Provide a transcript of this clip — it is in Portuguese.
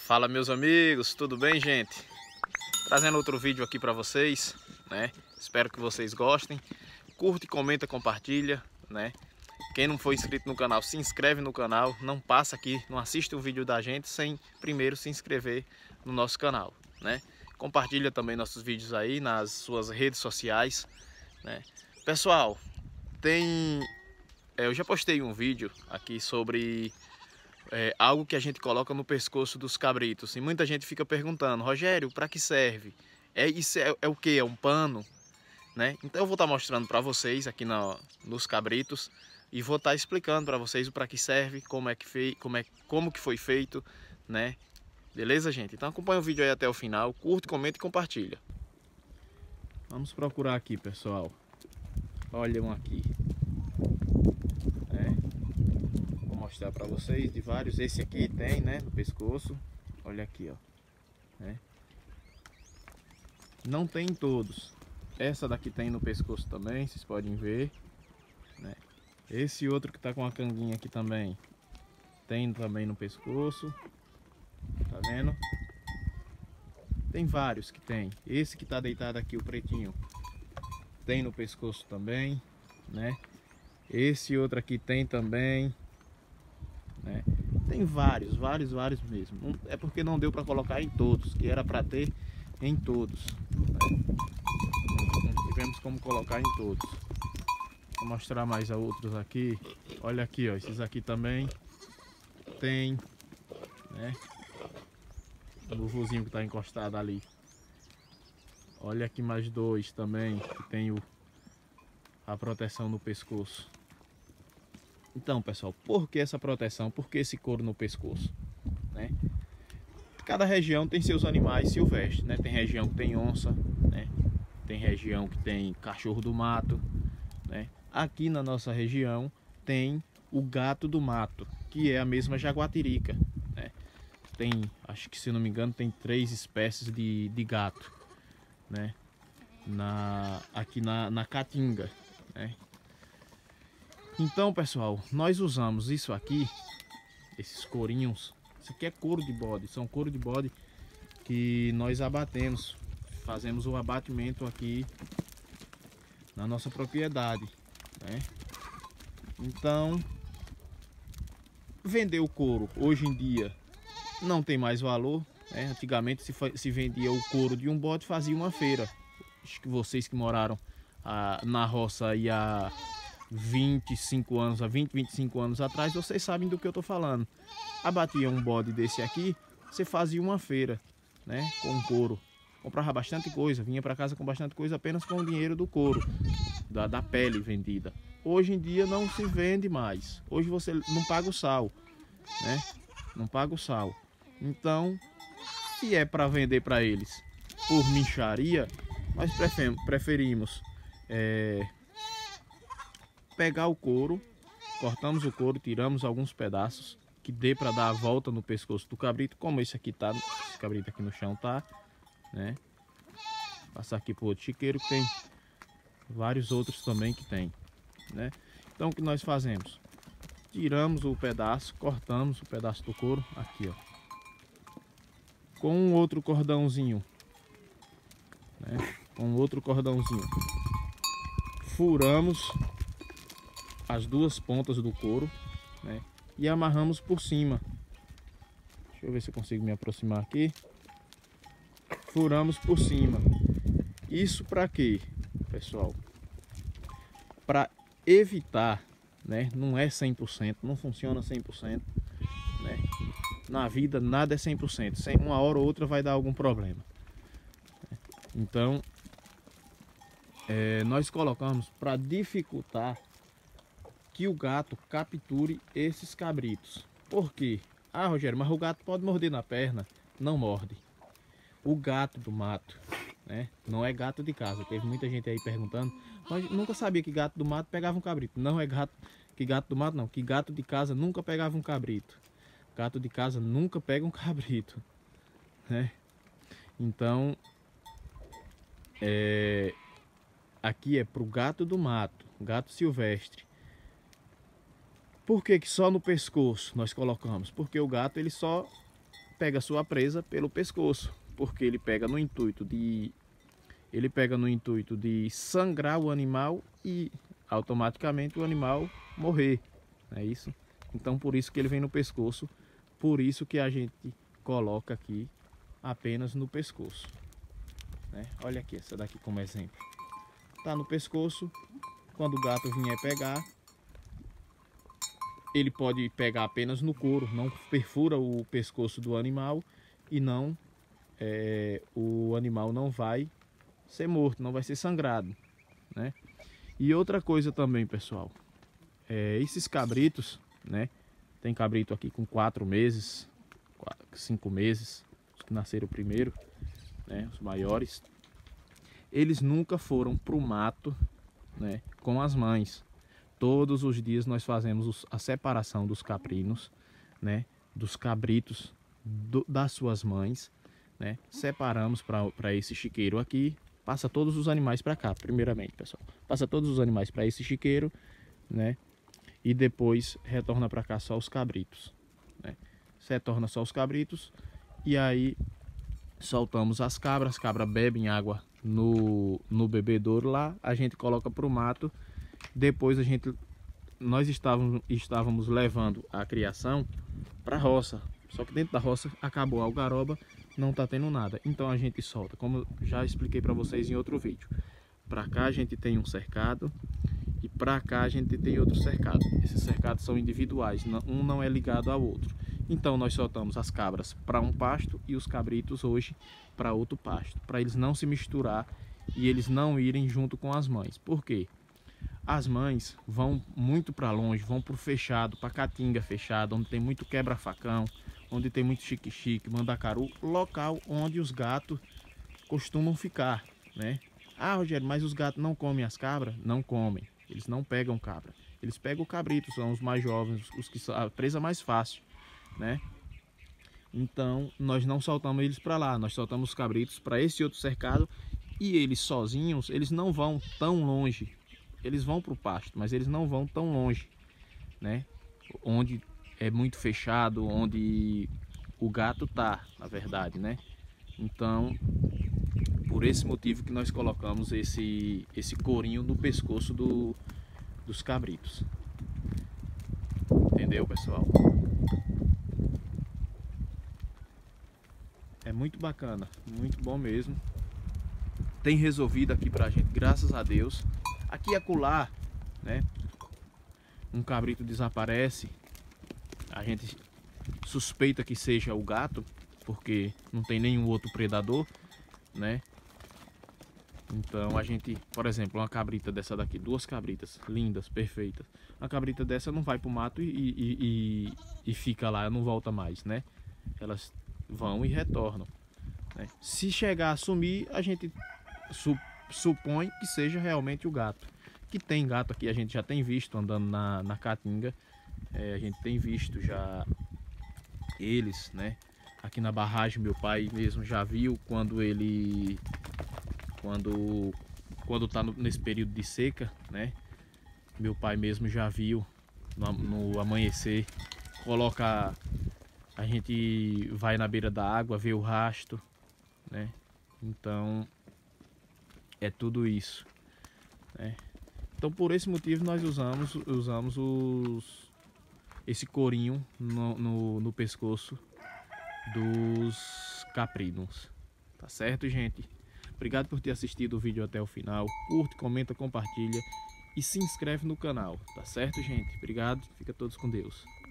Fala, meus amigos, tudo bem, gente? Trazendo outro vídeo aqui para vocês, né? Espero que vocês gostem. Curte, comenta, compartilha, né? Quem não for inscrito no canal, se inscreve no canal. Não passa aqui, não assiste um vídeo da gente sem primeiro se inscrever no nosso canal, né? Compartilha também nossos vídeos aí nas suas redes sociais, né? Pessoal, eu já postei um vídeo aqui sobre algo que a gente coloca no pescoço dos cabritos. E muita gente fica perguntando: Rogério, para que serve? Isso é o que? É um pano? Né? Então eu vou estar mostrando para vocês aqui nos cabritos e vou estar explicando para vocês o para que serve, como que foi feito, né? Beleza, gente? Então acompanha o vídeo aí até o final, curte, comenta e compartilha. Vamos procurar aqui, pessoal. Olhem aqui. Vou mostrar para vocês de vários. Esse aqui tem, né, no pescoço. Olha aqui, ó. Não tem em todos. Essa daqui tem no pescoço também, vocês podem ver, né? Esse outro que tá com a canguinha aqui também tem também no pescoço. Tá vendo? Tem vários que tem. Esse que tá deitado aqui, o pretinho, tem no pescoço também, né? Esse outro aqui tem também, né? Tem vários mesmo. É porque não deu para colocar em todos, que era para ter em todos, né? Não tivemos como colocar em todos. Vou mostrar mais a outros aqui. Olha aqui, ó, esses aqui também tem, né? O vozinho que tá encostado ali. Olha aqui mais dois também que tem a proteção no pescoço. Então, pessoal, por que essa proteção? Por que esse couro no pescoço, né? Cada região tem seus animais silvestres, né? Tem região que tem onça, né? Tem região que tem cachorro do mato, né? Aqui na nossa região tem o gato do mato, que é a mesma jaguatirica, né? Tem, acho que se não me engano, tem 3 espécies de gato, né? Aqui na Caatinga, né? Então, pessoal, nós usamos isso aqui, esses courinhos. Isso aqui é couro de bode, são couro de bode que nós abatemos, fazemos o abatimento aqui na nossa propriedade, né? Então, vender o couro hoje em dia não tem mais valor, né? Antigamente se vendia o couro de um bode, fazia uma feira. Acho que vocês que moraram na roça aí há 25 anos atrás, vocês sabem do que eu tô falando. Abatia um bode desse aqui, você fazia uma feira, né, com couro. Comprava bastante coisa, vinha para casa com bastante coisa apenas com o dinheiro do couro, da pele vendida. Hoje em dia não se vende mais. Hoje você não paga o sal, né? Não paga o sal. Então, se é para vender para eles por mixaria, nós preferimos pegar o couro, cortamos o couro, tiramos alguns pedaços que dê para dar a volta no pescoço do cabrito, como esse aqui tá, esse cabrito aqui no chão tá, né? Passar aqui pro outro chiqueiro que tem vários outros também que tem, né? Então o que nós fazemos? Tiramos o pedaço, cortamos o pedaço do couro aqui, ó, com um outro cordãozinho, né? Com outro cordãozinho, furamos as duas pontas do couro, né? E amarramos por cima. Deixa eu ver se eu consigo me aproximar aqui. Furamos por cima. Isso para quê, pessoal? Para evitar, né? Não é 100%, não funciona 100%, né? Na vida nada é 100%. Uma hora ou outra vai dar algum problema. Então, nós colocamos para dificultar que o gato capture esses cabritos. Por quê? Ah, Rogério, mas o gato pode morder na perna. Não morde. O gato do mato, né? Não é gato de casa. Teve muita gente aí perguntando, mas nunca sabia que gato do mato pegava um cabrito. Não é gato do mato, não. Que gato de casa nunca pegava um cabrito. Gato de casa nunca pega um cabrito, né? Então, aqui é pro gato do mato, gato silvestre. Por que que só no pescoço nós colocamos? Porque o gato ele só pega sua presa pelo pescoço, porque ele pega no intuito de sangrar o animal e automaticamente o animal morrer, é isso? Então por isso que ele vem no pescoço, por isso que a gente coloca aqui apenas no pescoço, né? Olha aqui essa daqui como exemplo, tá no pescoço. Quando o gato vier pegar, ele pode pegar apenas no couro, não perfura o pescoço do animal e não o animal não vai ser morto, não vai ser sangrado, né? E outra coisa também, pessoal, esses cabritos, né? Tem cabrito aqui com 4 meses, 5 meses, os que nasceram primeiro, né? Os maiores, eles nunca foram pro mato, né? Com as mães. Todos os dias nós fazemos a separação dos caprinos, né? Dos cabritos das suas mães, né? Separamos para esse chiqueiro aqui. Passa todos os animais para cá, primeiramente, pessoal. Passa todos os animais para esse chiqueiro, né? E depois retorna para cá só os cabritos, né? Retorna só os cabritos e aí soltamos as cabras bebem água no bebedouro lá, a gente coloca para o mato. Depois nós estávamos levando a criação para a roça, só que dentro da roça acabou a algaroba, não está tendo nada, então a gente solta, como já expliquei para vocês em outro vídeo. Para cá a gente tem um cercado e para cá a gente tem outro cercado. Esses cercados são individuais, um não é ligado ao outro. Então nós soltamos as cabras para um pasto e os cabritos hoje para outro pasto, para eles não se misturar e eles não irem junto com as mães. Por quê? As mães vão muito para longe, vão para o fechado, para caatinga fechada, onde tem muito quebra-facão, onde tem muito xique-xique, mandacaru, local onde os gatos costumam ficar, né? Ah, Rogério, mas os gatos não comem as cabras? Não comem, eles não pegam cabra. Eles pegam o cabrito, são os mais jovens, os que são a presa mais fácil, né? Então nós não soltamos eles para lá, nós soltamos os cabritos para esse outro cercado e eles sozinhos, eles não vão tão longe. Eles vão para o pasto, mas eles não vão tão longe, né? Onde é muito fechado, onde o gato tá, na verdade, né? Então, por esse motivo que nós colocamos esse corinho no pescoço dos cabritos. Entendeu, pessoal? É muito bacana, muito bom mesmo. Tem resolvido aqui pra gente, graças a Deus. Aqui e acolá, né? Um cabrito desaparece, a gente suspeita que seja o gato, porque não tem nenhum outro predador, né? Então a gente, por exemplo, uma cabrita dessa daqui, 2 cabritas lindas, perfeitas. Uma cabrita dessa não vai pro mato e fica lá, não volta mais, né? Elas vão e retornam, né? Se chegar a sumir, a gente supõe que seja realmente o gato. Que tem gato aqui, a gente já tem visto andando na caatinga, a gente tem visto já eles, né? Aqui na barragem meu pai mesmo já viu quando tá nesse período de seca, né? Meu pai mesmo já viu no amanhecer, a gente vai na beira da água, vê o rasto, né? Então é tudo isso, né? Então por esse motivo nós usamos esse corinho no pescoço dos caprinos, tá certo, gente? Obrigado por ter assistido o vídeo até o final. Curte, comenta, compartilha e se inscreve no canal, tá certo, gente? Obrigado, fica todos com Deus.